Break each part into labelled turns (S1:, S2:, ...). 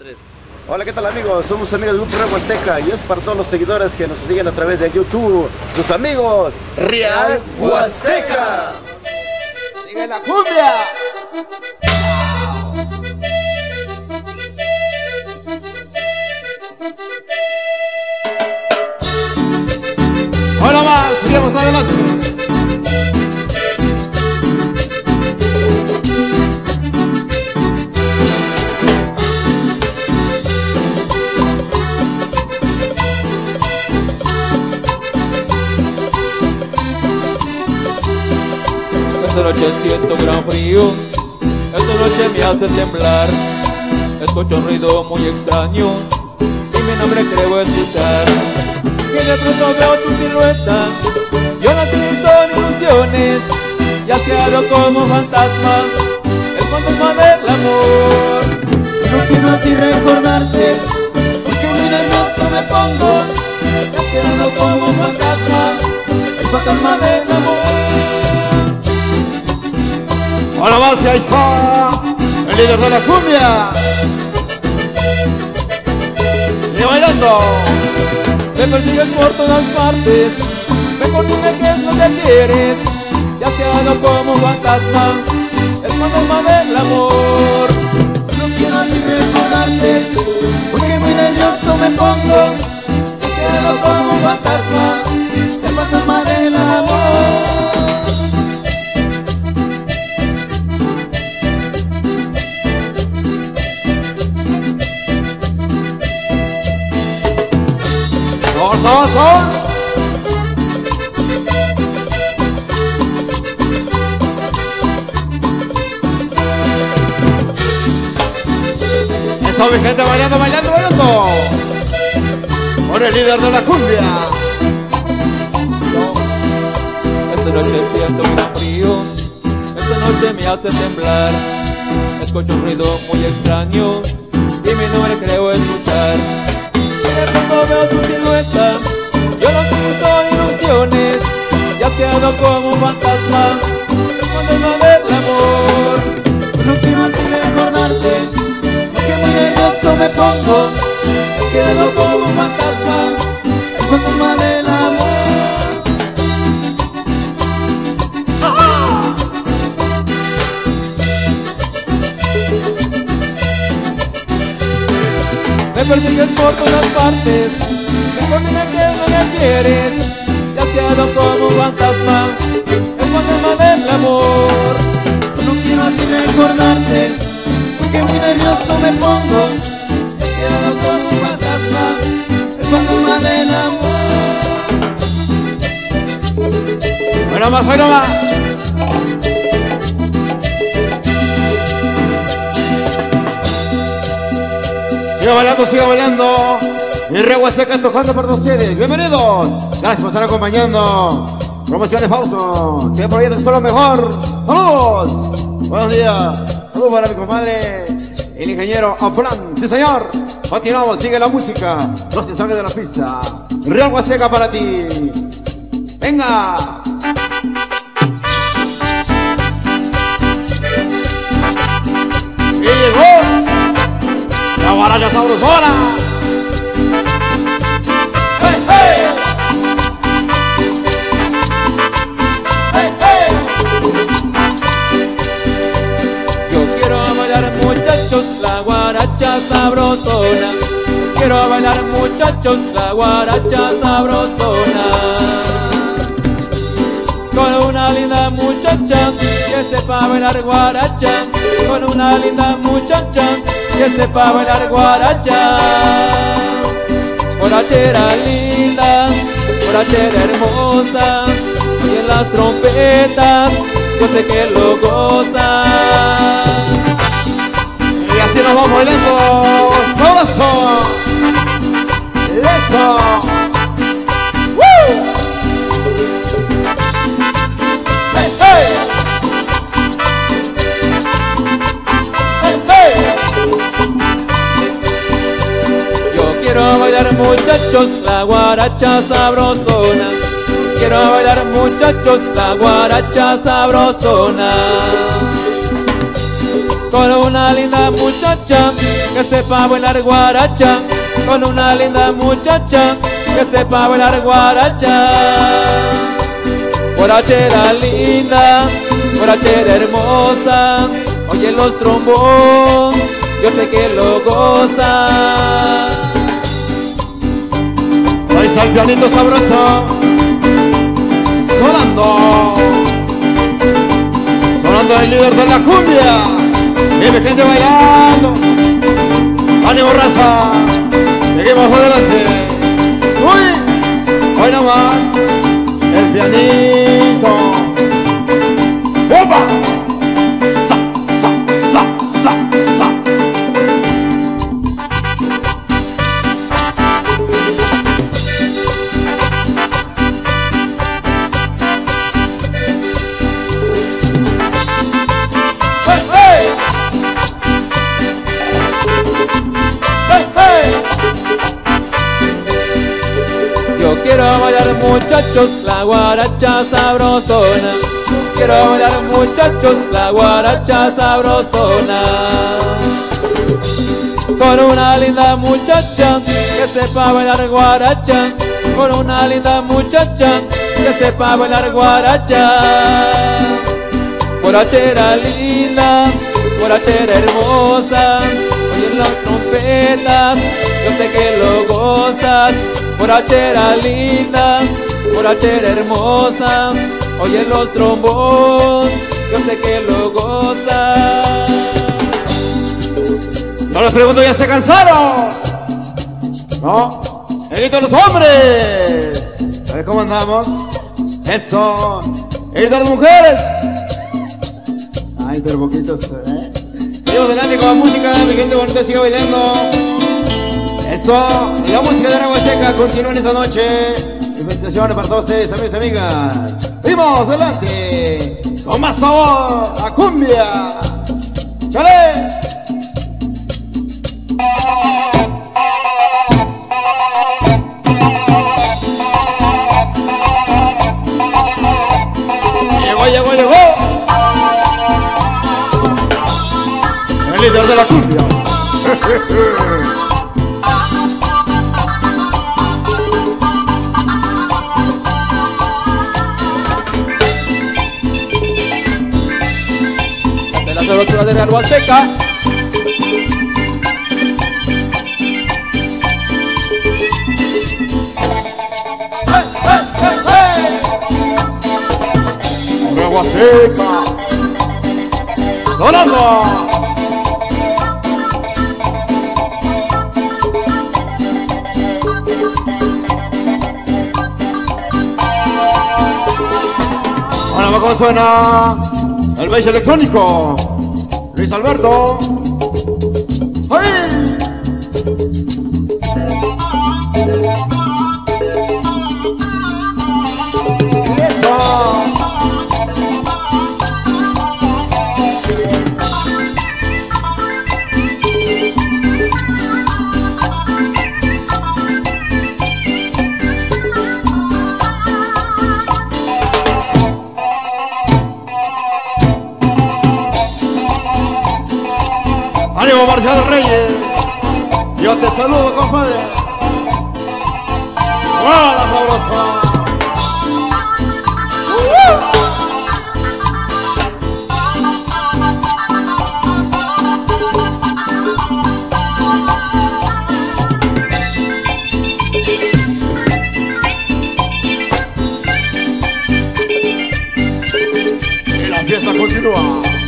S1: 3.
S2: Hola, ¿qué tal amigos? Somos amigos del Grupo Real Huasteca y es para todos los seguidores que nos siguen a través de YouTube. Sus amigos, Real Huasteca.
S3: ¡Sigue la cumbia! Hola más, seguimos adelante.
S4: Esta noche siento gran frío, esta noche me hace temblar. Escucho un ruido muy extraño y mi nombre creo escuchar. Y de pronto veo tu silueta, yo no te son ilusiones, ya has quedado como fantasma, el fantasma del amor.
S3: No quiero así recordarte, porque muy nervioso me pongo, ya has quedado como fantasma, el fantasma del amor. Hola más, y ahí está el líder de la cumbia. Y bailando.
S4: Me persigues por todas partes, mejor dime qué es lo que quieres, ya has quedado como fantasma, el fantasma del amor.
S3: No quiero así recordarte, porque muy nervioso me pongo, ya has quedado como fantasma, el fantasma del amor. Eso, mi gente, bailando, bailando, bailando. Por el líder de la cumbia.
S4: Esta noche siento gran frío, esta noche me hace temblar. Escucho un ruido muy extraño y mi nombre creo escuchar. Y de pronto veo tu silueta, yo no siento ilusiones, ya has quedado como un fantasma, el fantasma del amor.
S3: No quiero así recordarte, porque muy nervioso me pongo, ya quedo como un fantasma, el fantasma del amor.
S4: Me persigues por todas partes, mejor dime qué es lo que quieres, ya has quedado como un fantasma, el fantasma del amor.
S3: No quiero así recordarte, porque muy nervioso me pongo, ya quedo como un fantasma, el fantasma del amor. Bueno más, bueno más. Siga bailando, siga bailando. Y Real Huasteca tocando para ustedes. Bienvenidos. Gracias por estar acompañando. Promociones Fausto. Que proyecto es lo mejor. Saludos. Buenos días. Saludos para mi compadre, el ingeniero Afran. Sí, señor. Continuamos, sigue la música. Los sensaciones de la pista. Real Huasteca para ti. Venga. Y llegó la guaracha sabrosona. ¡Hey, hey! ¡Hey, hey!
S4: Yo quiero bailar muchachos la guaracha sabrosona, quiero bailar muchachos la guaracha sabrosona. Con una linda muchacha que sepa bailar guaracha, con una linda muchacha que sepa bailar guaracha. Guarachera linda, guarachera hermosa, y en las trompetas yo sé que lo goza.
S3: Y así nos vamos bailando. ¡Sabroso! ¡Eso! ¡Woo! ¡Hey, hey! ¡Hey, hey!
S4: Yo quiero bailar muchachos la guaracha sabrosona, quiero bailar muchachos la guaracha sabrosona. con una linda muchacha que sepa bailar guaracha, con una linda muchacha que sepa bailar guaracha. Borrachera linda, borrachera hermosa, oye los trombón, yo sé que lo goza.
S3: Ahí está el pianito sabroso, sonando, sonando el líder de la cumbia. Vive gente bailando, ánimo raza, seguimos adelante. Uy, hoy nomás el pianito. ¡Opa! Sa, sa, sa, sa, sa.
S4: Yo quiero bailar muchachos la guaracha sabrosona, quiero bailar muchachos la guaracha sabrosona, con una linda muchacha que sepa bailar guaracha, con una linda muchacha que sepa bailar guaracha. Borrachera linda, borrachera hermosa, oye las trompetas, yo sé que lo gozas. Borrachera linda, borrachera hermosa, oye los trombón, yo sé que lo gozas.
S3: No les pregunto, ¿ya se cansaron? ¿No? ¡El grito de los hombres! A ver cómo andamos. Eso. ¡El grito de las mujeres! Ay, pero poquitos, ¿eh? Seguimos adelante con la música, mi gente bonita sigue bailando. Eso, y la música de la Huasteca continúa en esta noche. Felicitaciones para todos ustedes, amigos y amigas. Seguimos adelante con más sabor, la cumbia. ¡Chale! Llegó. El líder de la cumbia.
S4: De la sabrosura de la Huasteca.
S3: Huasteca, sonando. Ahora cómo suena el bass electrónico. Luis Alberto. ¡Ay! ¡Ánimo, Marcial Reyes! Yo te saludo, compadre. ¡Hola, la sabrosa! Y la fiesta continúa.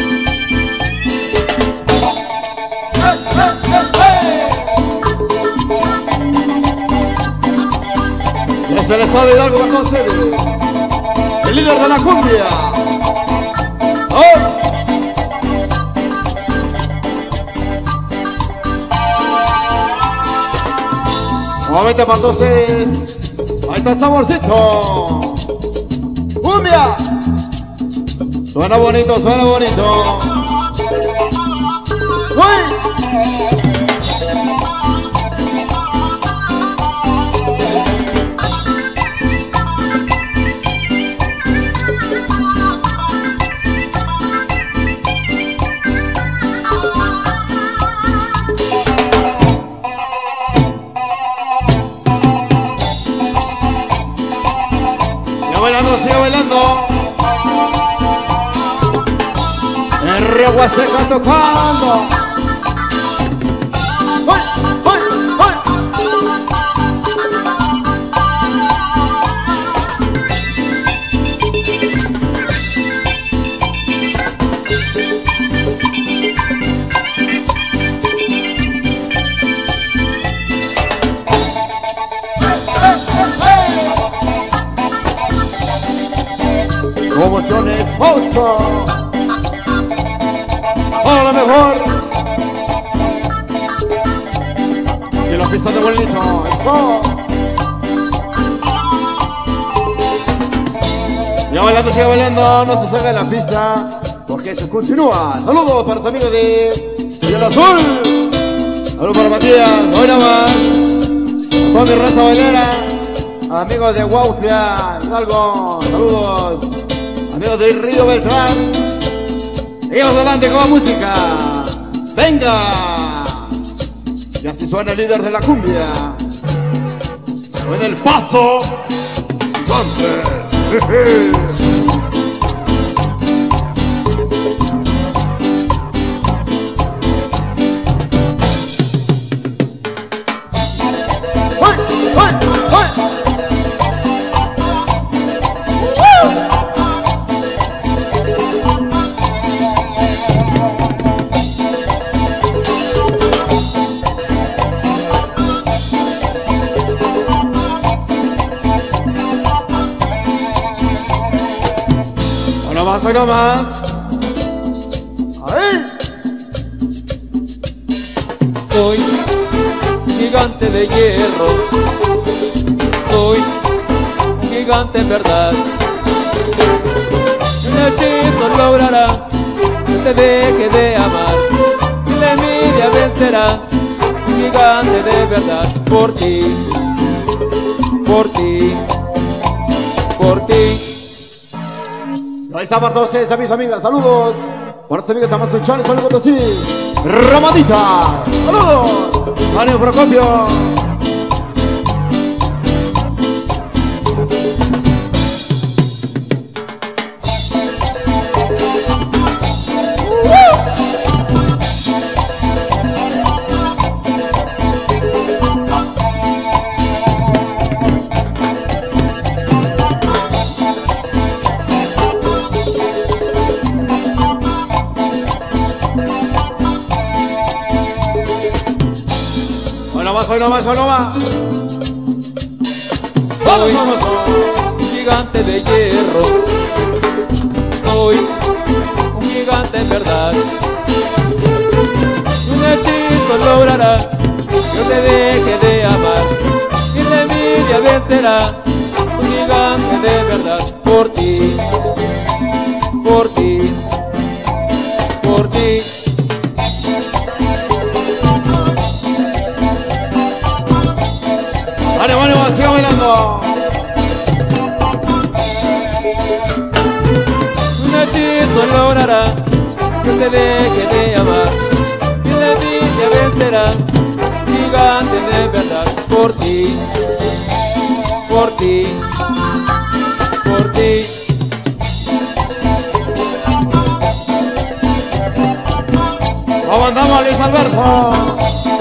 S3: Se les sabe de algo mejor serio. El líder de la cumbia. ¡Oh! Nuevamente para ustedes. Ahí está el saborcito. ¡Cumbia! Suena bonito, suena bonito. ¡Uy! Huasteca tocando. ¡Ay, ay, ay! Promociones Fausto. A lo mejor y la pista de bonito, eso. Ya bailando, sigue bailando, no se salga de la pista, porque eso continúa. Saludos para los amigos de Señor Azul. Saludos para Matías, hoy nada más. A toda mi raza bailera, amigos de Huautla, Hidalgo, saludos. Amigos de Río Beltrán. Seguimos adelante con la música. ¡Venga! Y así suena el líder de la cumbia. Suena el paso gigante. Hoy no más. Ahí.
S4: Soy gigante de hierro, soy un gigante en verdad. Un hechizo logrará que te deje de amar, y la envidia vencerá. Un gigante de verdad por ti, por ti, por ti.
S3: Ahí está para todos ustedes, mis amigas, saludos. Para sus amigas Tamazo Chales, saludos así. Ramadita, saludos. Mario Procopio. Hoy no más, hoy no más.
S4: Soy un gigante de hierro, soy un gigante en verdad. Un hechizo logrará que te deje de amar, y la envidia vencerá. Un gigante de verdad por ti, por ti, por ti.
S3: ¡Ánimo, siga bailando!
S4: Un hechizo logrará que te deje de amar, y la envidia vencerá. Gigante de verdad por ti, por ti, por ti.
S3: ¿Cómo andamos, Luis Alberto?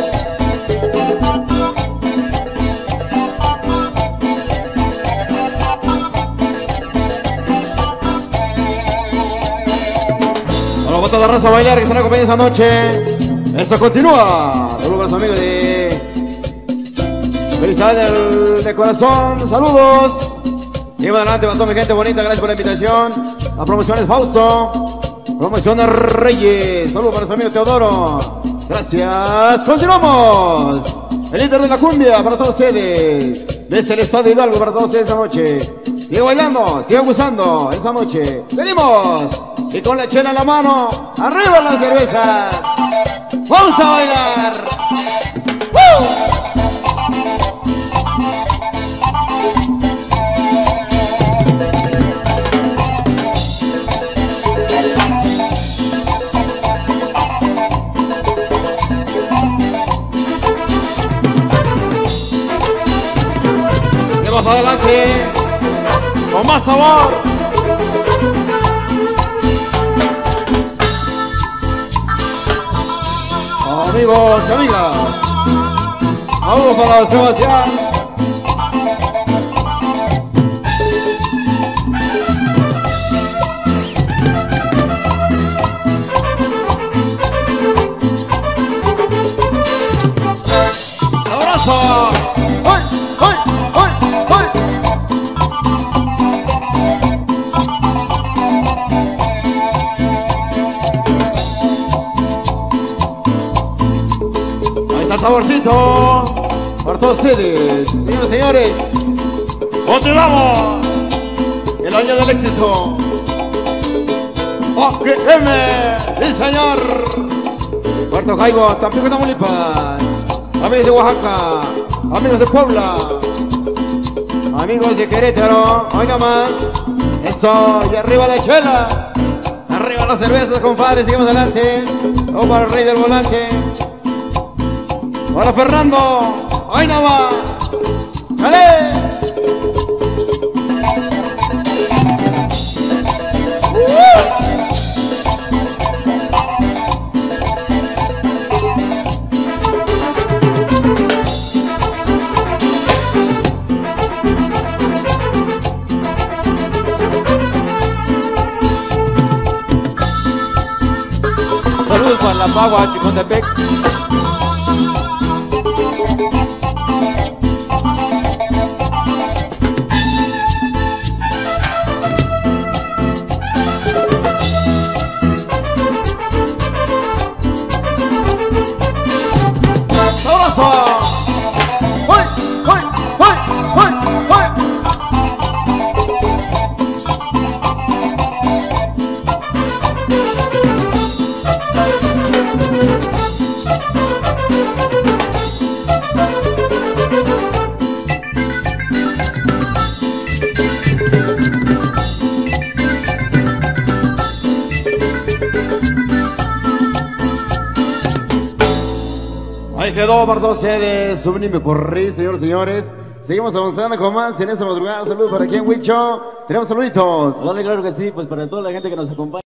S3: Toda la raza a bailar que se nos acompaña esta noche. Esto continúa. Saludos a los amigos de Felicidades de corazón. Saludos. Y adelante para toda mi gente bonita. Gracias por la invitación. A Promociones Fausto, Promociones Reyes. Saludos para nuestro amigo Teodoro. Gracias. Continuamos. El líder de la cumbia para todos ustedes. Desde el estado de Hidalgo para todos ustedes esta noche. Sigue bailando, sigue gozando esta noche. Venimos. Y con la chela en la mano, arriba las cervezas. ¡Vamos a bailar! Y más adelante, con más sabor. amigos y amigas. Vamos para Sebastián. ¡Abrazo! ¡Ay, ay, ay, ay! Ahí está el saborcito para todos ustedes, señores y señores. Continuamos el año del éxito. OGM, sí señor. Puerto Jaibo, Tampico, Tamaulipas. Amigos de Oaxaca, amigos de Puebla, amigos de Querétaro, hoy nomás. Eso, y arriba la chela, arriba las cervezas, compadre, seguimos adelante. Vamos para el rey del volante. Hola Fernando, hoy nomás. ¡Chale!
S4: Saludos para La Pagua, Chicontepec.
S3: ¡Abrazo! ¡Ay, ay, ay, ay, ay! Ahí quedó para todos ustedes, Sublime Corrí, señores y señores. Seguimos avanzando con más en esta madrugada. Saludos para aquí en Huicho. Tenemos saluditos.
S1: Hola, claro que sí, pues para toda la gente que nos acompaña.